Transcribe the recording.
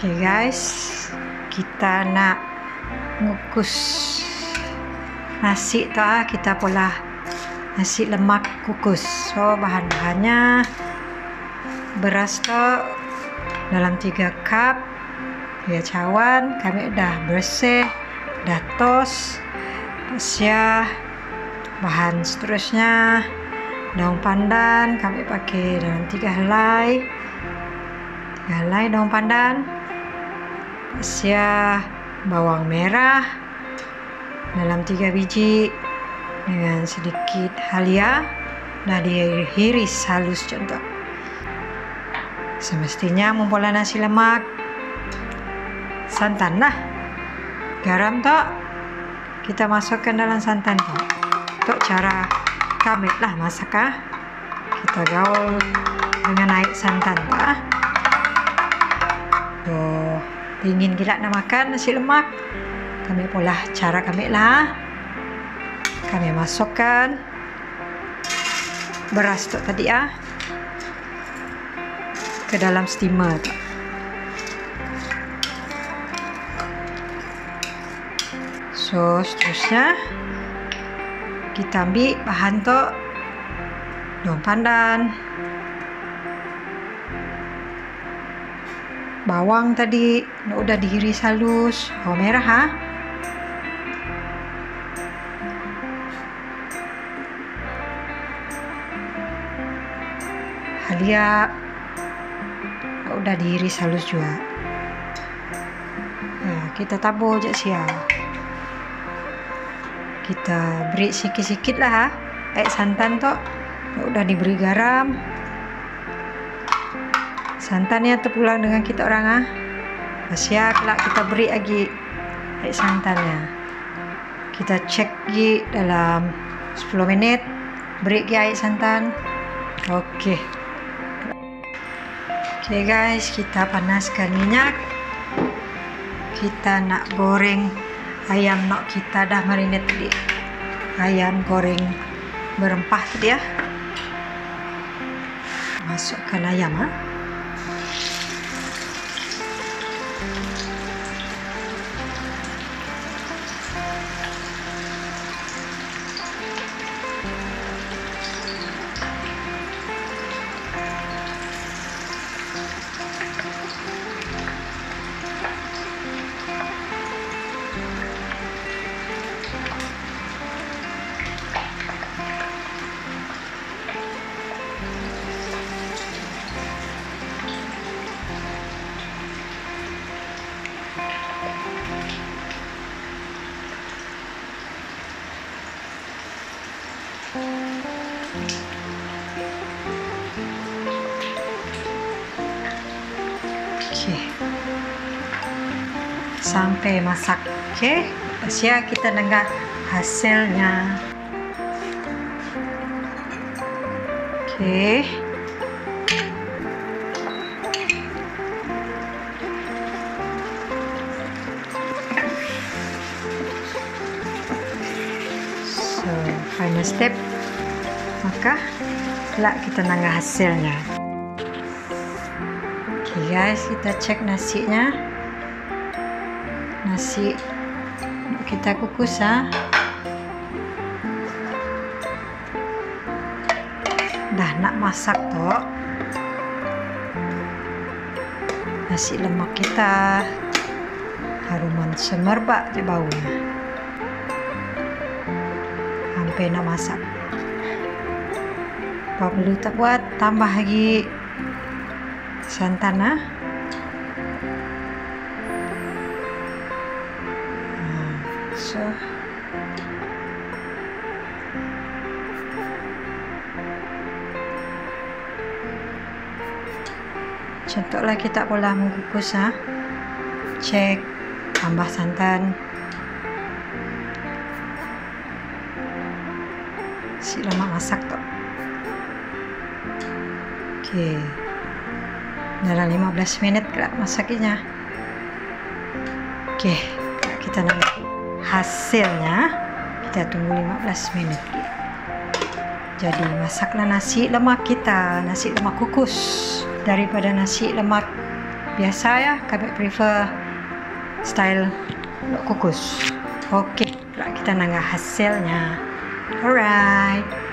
Oke guys, kita nak ngukus nasi toh, kita pola nasi lemak kukus. So bahan-bahannya beras toh dalam 3 cup ya cawan, kami dah bersih, dah tos. Pasya bahan seterusnya daun pandan, kami pakai dalam 3 helai daun pandan. Pasya bawang merah dalam 3 biji dengan sedikit halia, dah diiris halus contoh. Semestinya mempola nasi lemak, santan lah, garam toh kita masukkan dalam santan toh. Untuk cara kami lah masak kita gaul dengan air santan toh. Tuh, ingin gila nak makan nasi lemak, kami pola cara kami lah. Kami masukkan beras tu tadi ke dalam steamer tu. So seterusnya kita ambil bahan tu, daun pandan, bawang tadi udah diiris halus, bawang merah halia udah diiris halus juga. Nah, kita tabur je siap. Kita beri sikit-sikit lah air santan tu udah diberi garam. Santannya terpulang dengan kita orang Pasya kelak kita beri lagi air santannya. Kita cek lagi dalam 10 minit, beri lagi air santan. Oke guys, kita panaskan minyak. Kita nak goreng ayam nak kita dah marinate tadi. Ayam goreng berempah tadi masukkan ayam sampai masak. Pasya kita dengar hasilnya. So final step, maka kelak kita dengar hasilnya. Guys, kita cek nasinya. Nasi kita kukus dah nak masak toh. Nasi lemak kita haruman semerbak je baunya, hampir nak masak. Apa perlu tak buat, tambah lagi santan so contohlah kita pola mengukus cek tambah santan. Si lemak masak toh. Dalam 15 minit kelak masaknya. Kita nak hasilnya, kita tunggu 15 menit. Jadi masaklah nasi lemak kita, nasi lemak kukus. Daripada nasi lemak biasa ya, kami prefer style kukus. Oke, kita nangga hasilnya. Alright.